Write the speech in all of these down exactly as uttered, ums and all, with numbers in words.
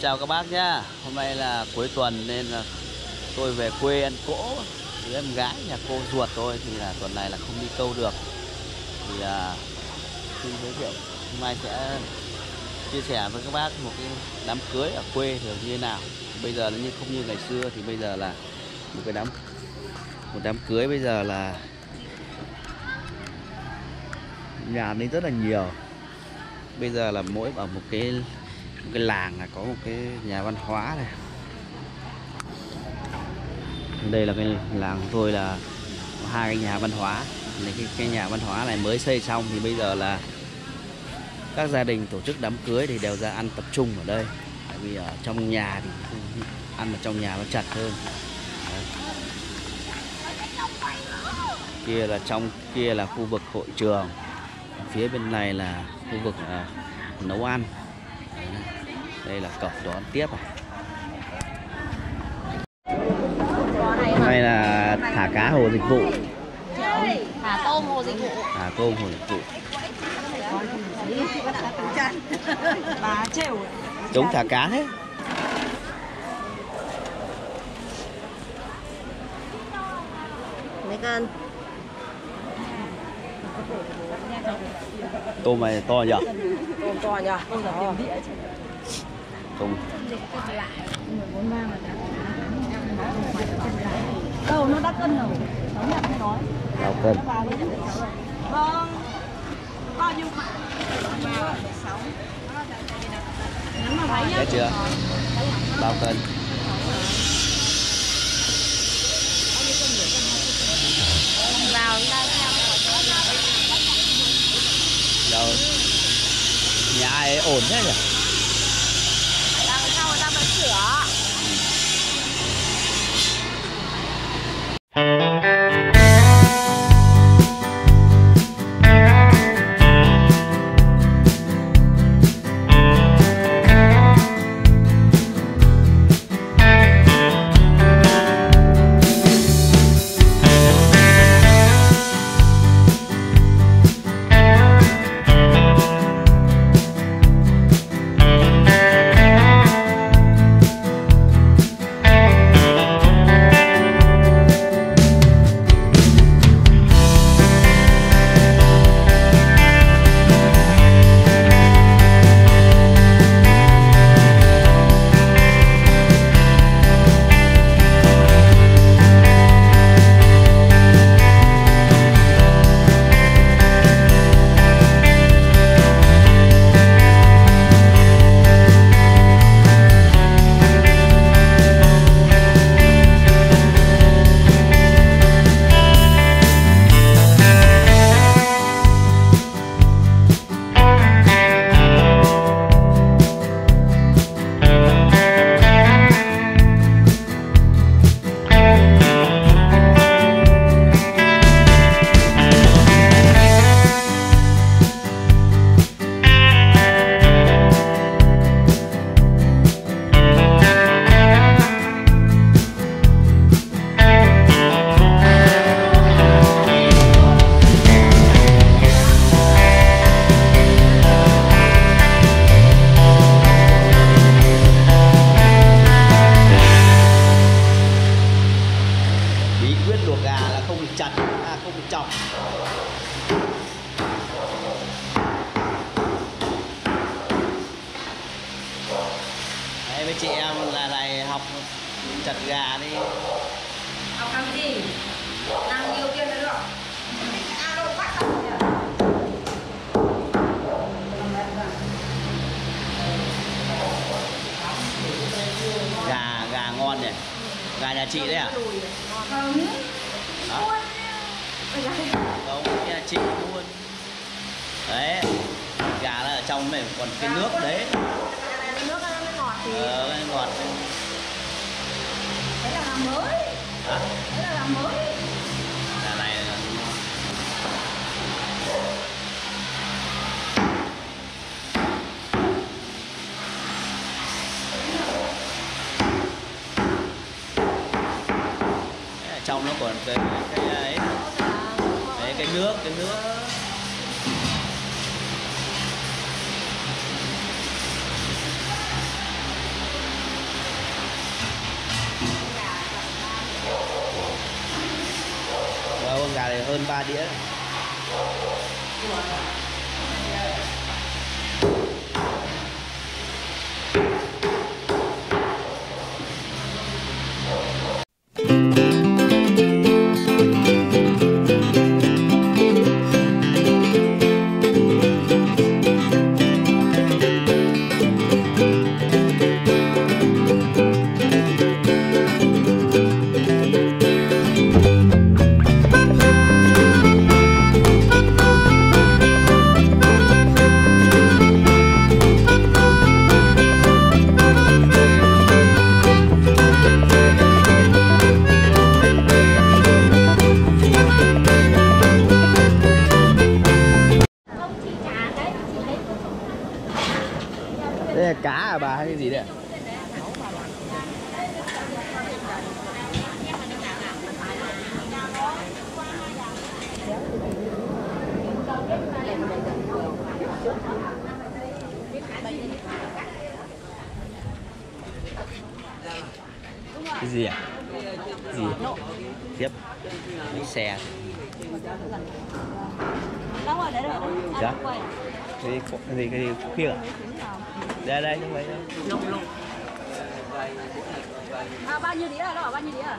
chào các bác nhá. Hôm nay là cuối tuần nên là tôi về quê ăn cỗ với em gái nhà cô ruột tôi, thì là tuần này là không đi câu được. Thì à, xin giới thiệu hôm nay sẽ chia sẻ với các bác một cái đám cưới ở quê thường như thế nào. Bây giờ nó như không như ngày xưa, thì bây giờ là một cái đám một đám cưới bây giờ là nhà nên rất là nhiều. Bây giờ là mỗi ở một cái một cái làng là có một cái nhà văn hóa này. Đây là cái làng của tôi là có hai cái nhà văn hóa. Này, cái, cái nhà văn hóa này mới xây xong, thì bây giờ là các gia đình tổ chức đám cưới thì đều ra ăn tập trung ở đây. Tại vì ở trong nhà thì ăn ở trong nhà nó chặt hơn. Đấy. Kia là trong kia là khu vực hội trường, phía bên này là khu vực à, nấu ăn. Đây là cổng đón tiếp này. Hôm nay là thả cá hồ dịch vụ, thả tôm hồ dịch vụ, thả tôm hồ dịch vụ. Đúng thả cá thế. mấy cân Tôm này to nhỉ? tôm to nhỉ? Tôm đâu nó đắt cân rồi, sáu nhặt cái đó. sáu cân. Vâng. Bao nhiêu mà? sáu. Biết chưa? Bao cân? Vào đây theo Đâu? Nhà ai ổn thế nhỉ? đằng sau người ta vẫn sửa. Chặt, à, không bị chọc. Đấy, với chị em là này học chặt gà đi. Học làm gì? Làm nhiều tiền được. À, đâu bắt không nhỉ? Gà, gà ngon nhỉ? Gà nhà chị đấy à? Không. Đó. Không, nhà chị luôn. Đấy, gà là ở trong này còn cái nước đấy. Nước nó ngọt thì. Ờ, cái ngọt. Đấy là làm mới. Hả? Đấy là làm mới. Gà này là trong nó còn cái cái ấy, đấy, cái nước cái nước hơn ba đĩa. Đây là cá à bà hay cái gì đấy ạ? Cái gì ạ? Gì? Tiếp bánh xe. Đâu rồi, để rồi. Dạ? Cái gì, cái gì, cái gì khuyên ạ? Đây đây, không phải đâu. Lụng lụng. À, bao nhiêu đĩa rồi đó, bao nhiêu đĩa rồi?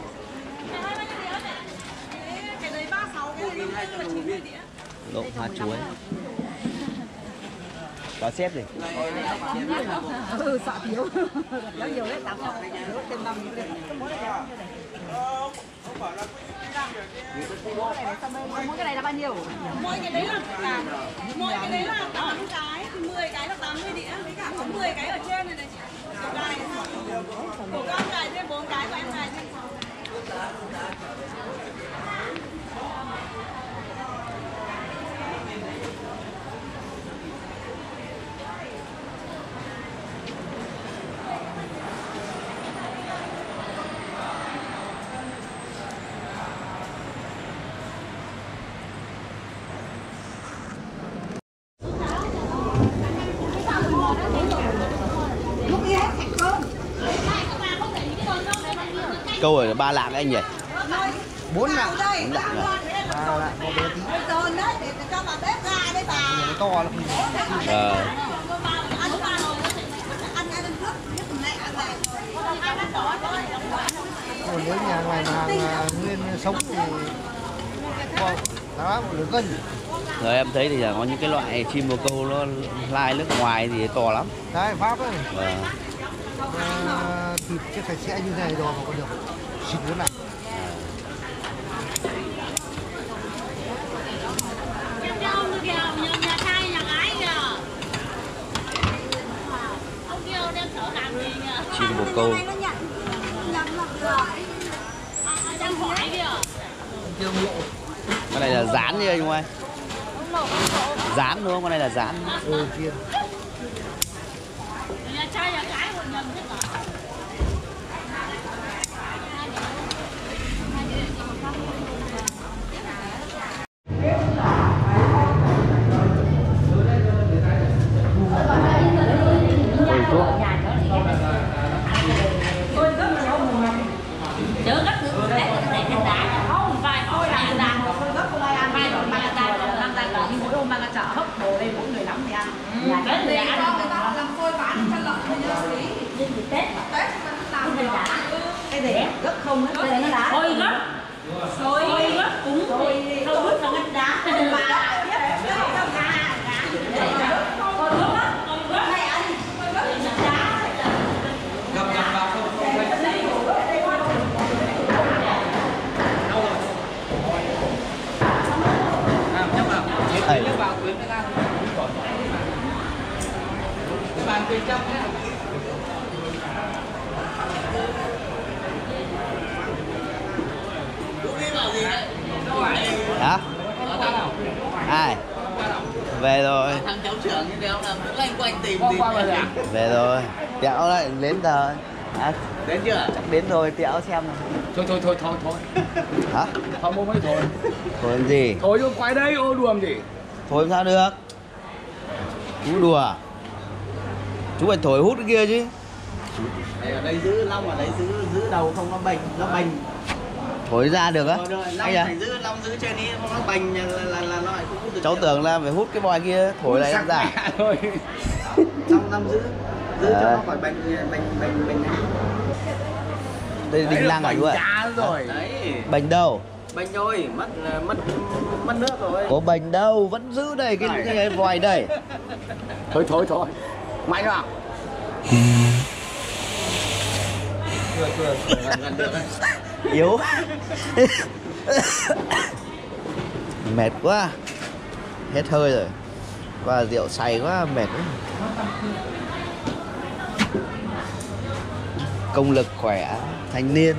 Cái đấy ba sáu, cái đấy năm tư là chín mươi đĩa. Lộn hoa chuối. Có xếp gì? Ừ, sợ thiếu. Nó nhiều đấy, tám trăm. Thêm năm cái này. Mỗi cái này là bao nhiêu? Mỗi cái đấy là là mỗi cái đấy là tám cái, thì mười cái là tám mươi đĩa, với cả có mười cái ở trên này này chị. Cổ gài của con gài thêm bốn cái, của em gài thêm sáu cái. Câu ở ba lạng anh nhỉ? Bốn lạng. Bốn lạng rồi. Ba lạng có bé tí. Rồi đấy, để cho bà bếp ra đấy bà. Nó to lắm. Ờ. Ăn ba rồi, ăn ăn trước, nhất mẹ ăn này. Ăn ăn đó thôi. Còn nếu nhà ngoài mà hàng nguyên sống thì có đó một nửa cân. Rồi em thấy thì là có những cái loại chim bồ câu nó lai nước ngoài thì to lắm. Đấy Pháp ấy. Vâng. À, thịt cái sạch sẽ như này rồi mà còn được xịt nữa này. Chim bồ câu. Cái này là rán đi anh không ơi? Rán đúng không? Cái này là rán. Ừ, chiên. Chớ gấp nữa để để thành đá không vài thôi là đá gấp không ai ăn vài rồi mà ta năm ta còn đi mỗi hôm mang ra chợ hấp đồ lên mỗi người nắm thì ăn nhà Tết thì ăn người ta làm phôi bán cho lợn thì nhớ tí nhưng thì Tết Tết làm cái đá cái gì gấp không á cái đá thôi gấp rồi gấp cúng rồi thôi vứt vào cái đá bà Thầy. Hả? Ai? Về rồi. Thằng cháu trưởng như kéo là cũng lanh quanh tìm tìm. Về rồi. Tẹo lại đến rồi. À, Đến chưa? chắc đến rồi, Tẹo xem nào. Thôi thôi thôi thôi thôi. Hả? Không mua mấy thôi. Thôi làm gì? Thôi vô quay đây ô đùa làm gì? Thôi sao được? Chú đùa. Chú phải thổi hút cái kia chứ. Đây ở đây giữ long ở đấy giữ giữ đầu không nó bệnh nó bệnh. thổi ra được á? Rồi, Anh Long à? phải giữ, Long giữ trên đi, nó bành là là là nó lại không hút được. Cháu tưởng là phải hút cái vòi kia thổi lại em ra. Thôi. Long Long giữ giữ cho Đấy. nó khỏi bành bành bành bành này. Đây đinh lăng à chú ạ? Chá rồi. Đấy. Bành đâu? Bành rồi, mất mất mất nước rồi. Có bành đâu, vẫn giữ đây cái, cái, cái vòi đây. Thôi thôi thôi. Mạnh nào. Chưa chưa, gần gần được đấy. Yếu. Mệt quá. Hết hơi rồi. Và rượu say quá, mệt quá. Công lực khỏe, thanh niên.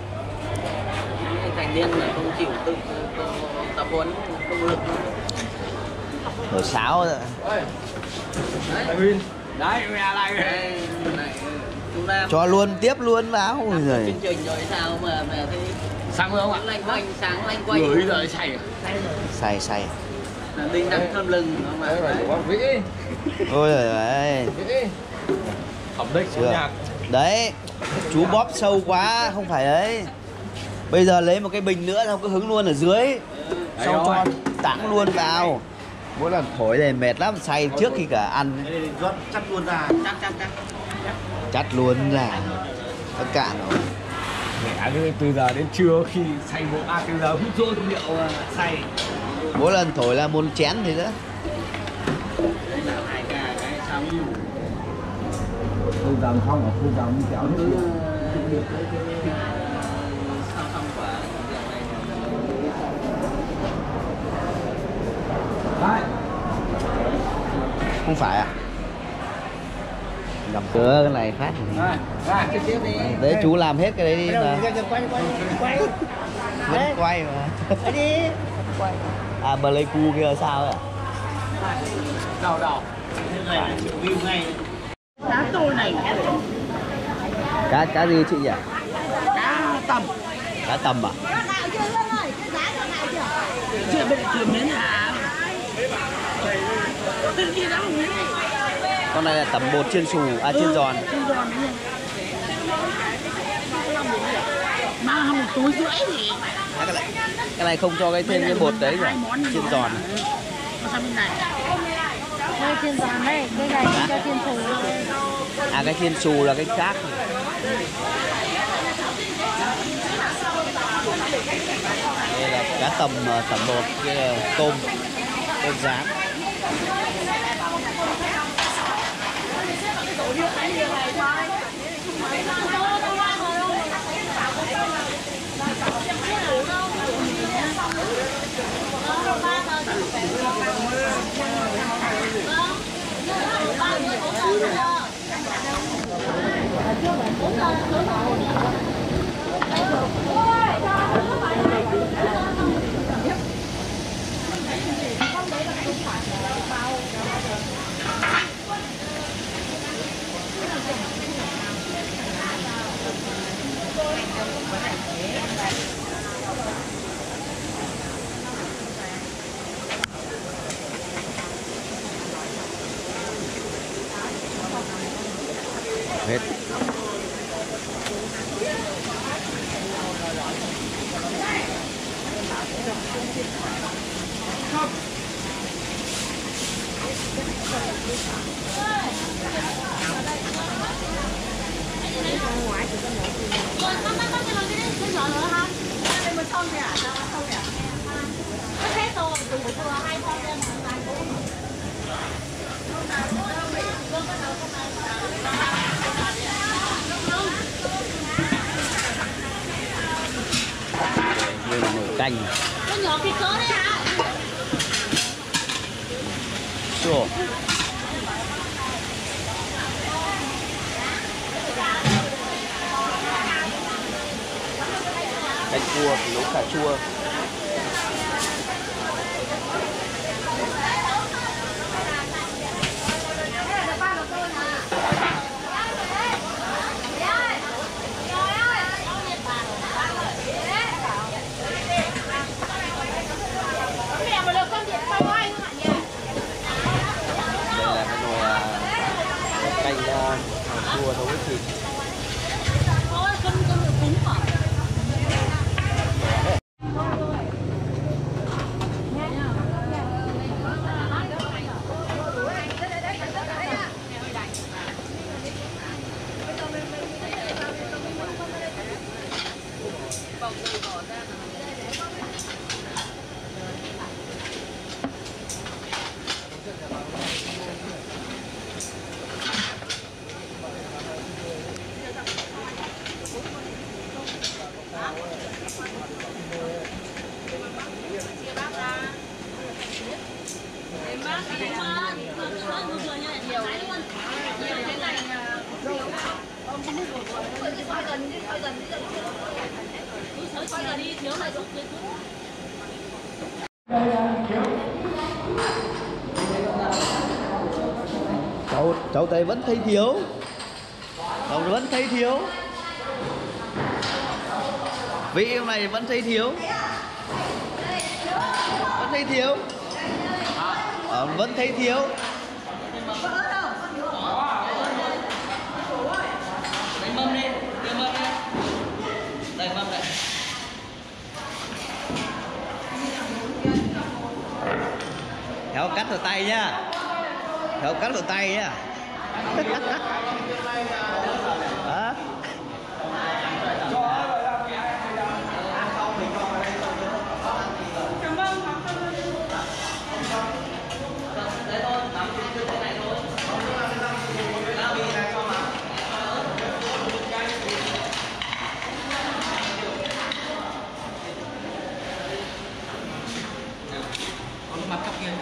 Thành niên là không chịu tự tập huấn công lực. Thổi sáo rồi. Đại Huynh. Đấy, mẹ lại. Đây, này, chúng ta Cho luôn, tiếp luôn vào. Ôi giời. chương trình rồi sao mà mà thấy Sang không ạ? lanh quanh sáng lanh quanh. Gửi rồi say à? Say say. Là đinh nặng thơm lừng mà. Đấy, phải của Vĩ. Ôi giời ơi. Vĩ. Thẩm đích Chưa. nhạc. Đấy, chú bóp sâu quá, không phải ấy. Bây giờ lấy một cái bình nữa xong cứ hứng luôn ở dưới. Xong cho tảng luôn vào. Mỗi lần thổi này mệt lắm, say trước khi cả ăn. Rót chắc luôn ra, chắc chắc chắc. Chắt luôn là tất cả rồi. Mẹ cứ từ giờ đến trưa khi say một à từ giờ hút rượu rượu say. Mỗi lần thổi là một chén thì đó. Hai ca cái sao nhiều. Tôi dầm không ở khu dầm kéo hết Cứ được. sao xong quả Đấy. Không phải à? Cầm cửa cái này phát. Đây, đây. tiếp tiếp đi. Đấy chú làm hết cái đấy đi mà. Quay quay quay. Vẫn quay mà. Quay đi. À Pleiku kia sao ạ? Đầu đầu. Triệu view ngay. Cá tôi này. Cá cá gì chị nhỉ? Cá tầm. Cá tầm à? Chưa biết chưa miếng hả? Tự nhiên đó miếng này. Con này là tẩm bột chiên xù, à chiên giòn. Chiên giòn đấy nhỉ. Mang một túi rưỡi thì À, cái, này, cái này không cho cái thêm cái bột đấy rồi. Chiên giòn. Nó sang bên này. Thôi chiên giòn đấy, cái này không cho chiên xù thôi. À cái chiên xù là cái khác. Đây là cá tầm tẩm bột, cái là tôm, tôm rán. Hết. Đây là nồi canh. Nó nhỏ kịch cỡ đấy hả? Rồi. Canh cua, nấu cà chua. Đây là cái nồi à, canh à, chua nấu với thịt. cháu cháu thấy vẫn thấy thiếu, cháu vẫn thấy thiếu, vị hôm này vẫn thấy thiếu, vẫn thấy thiếu, à, vẫn thấy thiếu. Lấy mâm đi, đưa mâm đi. Đây mâm đây. Khéo cắt vào tay nhá, khéo cắt vào tay nhá. Hả? Mặt cặp kia.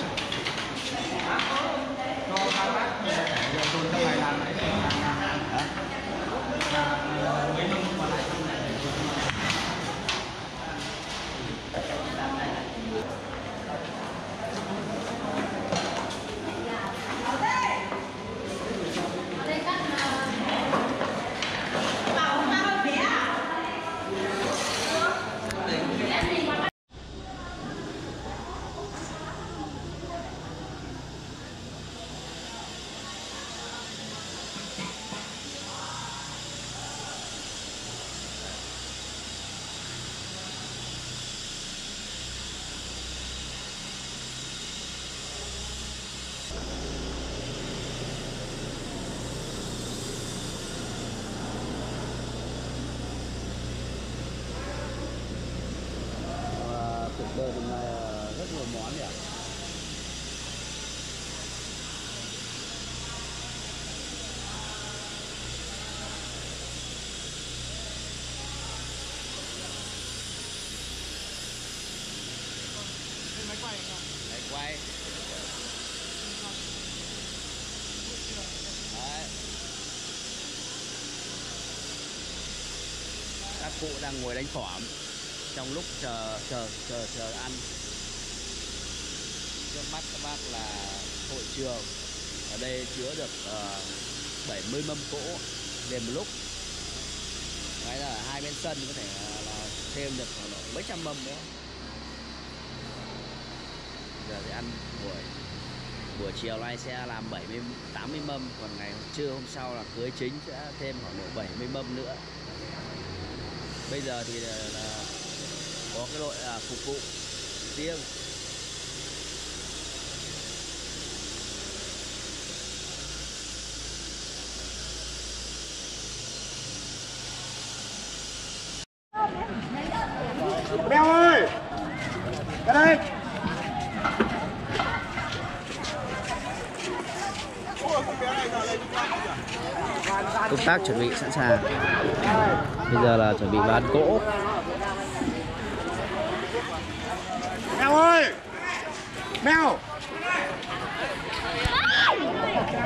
Thực đơn hôm nay rất nhiều món nhỉ. Máy quay. Máy quay. Đấy. Các cụ đang ngồi đánh phỏm trong lúc chờ chờ chờ chờ ăn. Trước mắt các bác là hội trường, ở đây chứa được uh, bảy mươi mâm cỗ liền một lúc. Cái là hai bên sân có thể là, là thêm được mấy trăm mâm nữa. Giờ thì ăn buổi buổi chiều nay sẽ làm bảy mươi tám mươi mâm, còn ngày trưa hôm sau là cưới chính sẽ thêm khoảng độ bảy mươi mâm nữa. Bây giờ thì là, là có cái đội à, phục vụ riêng. Mèo ơi, cái đây. Công tác chuẩn bị sẵn sàng. Bây giờ là chuẩn bị bán cỗ. Mèo ơi, mèo,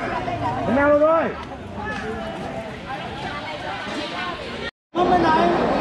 mèo rồi. Không bên này.